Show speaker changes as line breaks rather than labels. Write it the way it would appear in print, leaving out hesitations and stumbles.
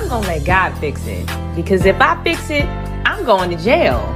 I'm gonna let God fix it. Because if I fix it, I'm going to jail.